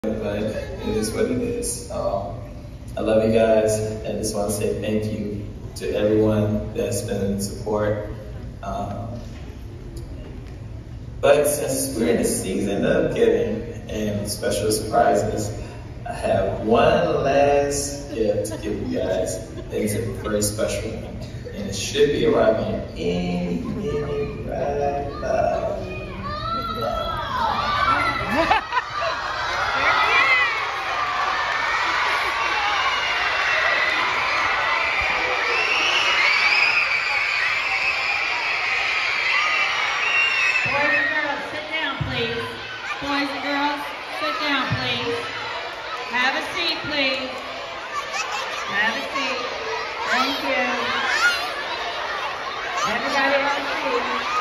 but it is what it is. I love you guys, and just want to say thank you to everyone that's been in support. But since we're in the season of giving and special surprises, I have one last gift to give you guys. It's a very special one, and it should be arriving any minute right now. Boys and girls, sit down, please. Boys and girls, sit down, please. Have a seat, please. Have a seat. Thank you. Everybody have a seat.